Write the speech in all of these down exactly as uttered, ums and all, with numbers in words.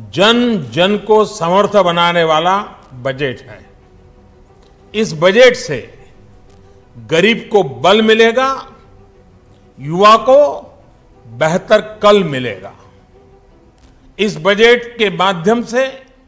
जन जन को समर्थ बनाने वाला बजट है। इस बजट से गरीब को बल मिलेगा, युवा को बेहतर कल मिलेगा। इस बजट के माध्यम से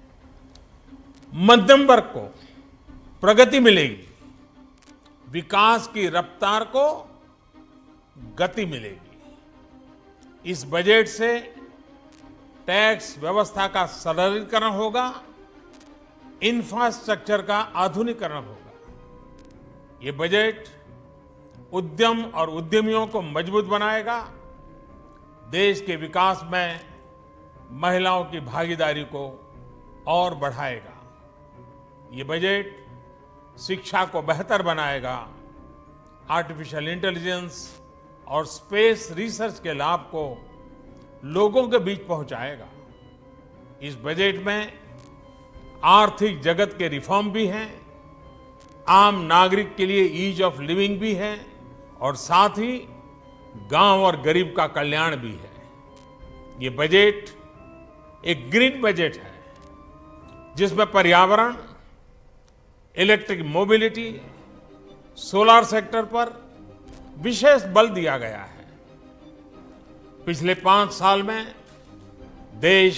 मध्यम वर्ग को प्रगति मिलेगी, विकास की रफ्तार को गति मिलेगी। इस बजट से टैक्स व्यवस्था का सरलीकरण होगा, इंफ्रास्ट्रक्चर का आधुनिकीकरण होगा। ये बजट उद्यम और उद्यमियों को मजबूत बनाएगा, देश के विकास में महिलाओं की भागीदारी को और बढ़ाएगा। ये बजट शिक्षा को बेहतर बनाएगा, आर्टिफिशियल इंटेलिजेंस और स्पेस रिसर्च के लाभ को लोगों के बीच पहुंचाएगा। इस बजट में आर्थिक जगत के रिफॉर्म भी हैं, आम नागरिक के लिए ईज ऑफ लिविंग भी है और साथ ही गांव और गरीब का कल्याण भी है। ये बजट एक ग्रीन बजट है जिसमें पर्यावरण, इलेक्ट्रिक मोबिलिटी, सोलर सेक्टर पर विशेष बल दिया गया है। पिछले पांच साल में देश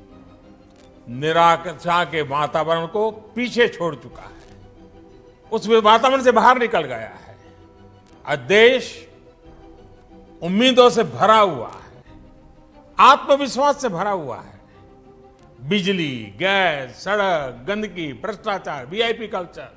निराशा के वातावरण को पीछे छोड़ चुका है, उस वातावरण से बाहर निकल गया है और देश उम्मीदों से भरा हुआ है, आत्मविश्वास से भरा हुआ है। बिजली, गैस, सड़क, गंदगी, भ्रष्टाचार, वीआईपी कल्चर,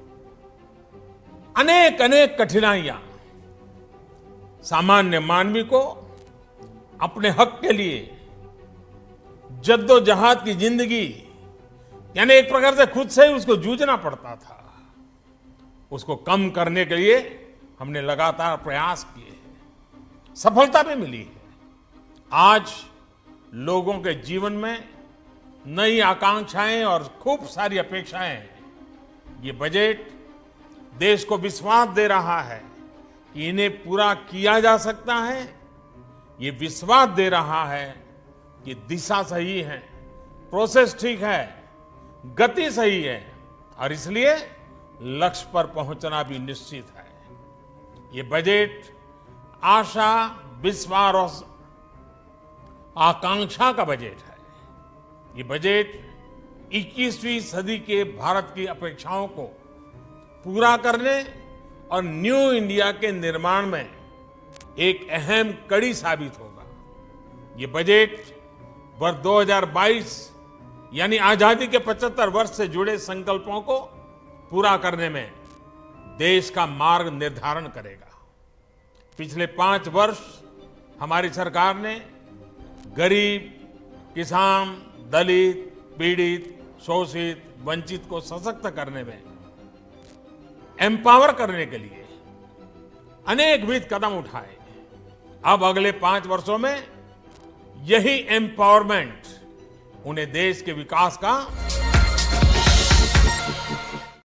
अनेक अनेक कठिनाइयां सामान्य मानवी को अपने हक के लिए जद्दोजहद की जिंदगी, यानी एक प्रकार से खुद से ही उसको जूझना पड़ता था, उसको कम करने के लिए हमने लगातार प्रयास किए हैं, सफलता भी मिली है। आज लोगों के जीवन में नई आकांक्षाएं और खूब सारी अपेक्षाएं हैं। ये बजट देश को विश्वास दे रहा है कि इन्हें पूरा किया जा सकता है। ये विश्वास दे रहा है कि दिशा सही है, प्रोसेस ठीक है, गति सही है और इसलिए लक्ष्य पर पहुंचना भी निश्चित है। ये बजट आशा, विश्वास और आकांक्षा का बजट है। ये बजट इक्कीसवीं सदी के भारत की अपेक्षाओं को पूरा करने और न्यू इंडिया के निर्माण में एक अहम कड़ी साबित होगा। ये बजट वर्ष दो हज़ार बाईस यानी आजादी के पचहत्तर वर्ष से जुड़े संकल्पों को पूरा करने में देश का मार्ग निर्धारण करेगा। पिछले पांच वर्ष हमारी सरकार ने गरीब, किसान, दलित, पीड़ित, शोषित, वंचित को सशक्त करने में, एम्पावर करने के लिए अनेकविध कदम उठाए। अब अगले पांच वर्षों में यही एम्पावरमेंट उन्हें देश के विकास का